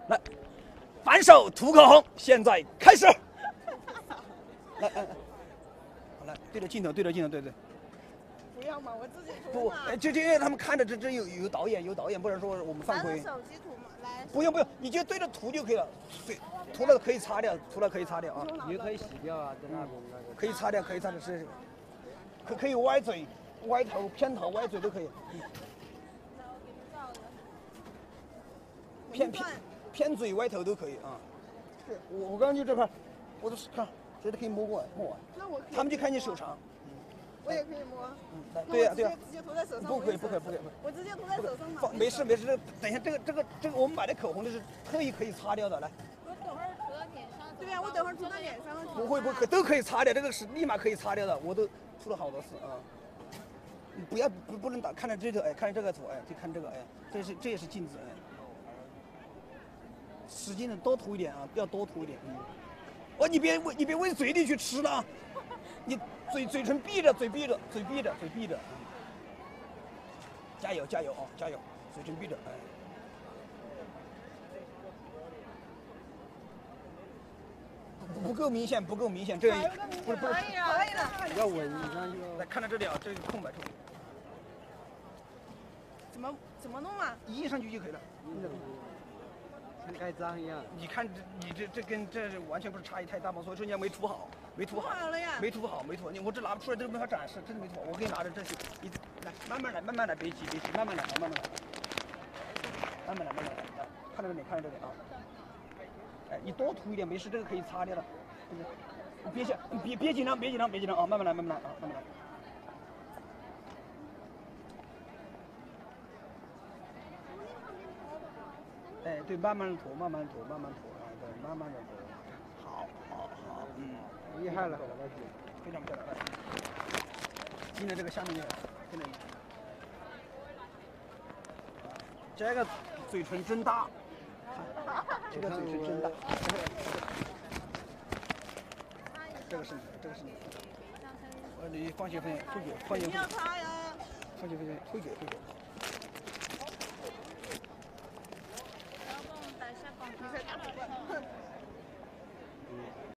来，反手涂口红，现在开始。来，好来，对着镜头，对着镜头，对。 不要嘛，我自己涂不， 嘛。 就因为他们看着这有导演，不然说我们犯规。 手机涂嘛，来。 不用，你就对着涂就可以了。对，涂了可以擦掉，啊。 也可以洗掉啊，在那边那个。 可以擦掉，是。可以歪嘴、歪头、偏头、歪嘴都可以。偏嘴、歪头都可以啊。是我刚刚就这块，我都是看，谁都可以摸完。 那我他们就看你手长。 我也可以摸。 来，对呀。 直接涂在手上。 不可以。 我直接涂在手上嘛。 没事，等一下这个，我们买的口红就是特意可以擦掉的，来。 我等会儿涂到脸上。 对呀，我等会儿涂到脸上了。 不会，都可以擦掉，这个是立马可以擦掉的，我都出了好多次啊。不能打，看着这个，哎，看着这个图，哎，就看这个，哎，这也是镜子，哎。使劲的多涂一点啊，要多涂一点。你别往嘴里去吃了，你嘴唇闭着，嘴闭着。加油啊，加油！嘴唇闭着，哎。不够明显，这个不是可以了。 要稳一下就。 来，看到这里啊，这个空白处。 怎么弄啊？ 移上去就可以了。 像盖章一样。 你看你这跟这完全不是差异太大吗？所以说你还没涂好。 涂好了呀。 没涂好。我这拿不出来，这个没法展示，真的没涂好。我给你拿着这些，你来慢慢来，别急，慢慢来，看着点啊。哎，你多涂一点没事，这个可以擦掉的。别紧张啊，慢慢来啊，慢慢来。哎，对，慢慢涂，哎，对，慢慢的涂。好， 厉害了， 非常漂亮。进了这个下面这个，这个嘴唇真大，这个嘴唇真大。这个是你。你放学费会给，放学费。 要擦呀。 放学费会给。 然后帮我们打一下广告。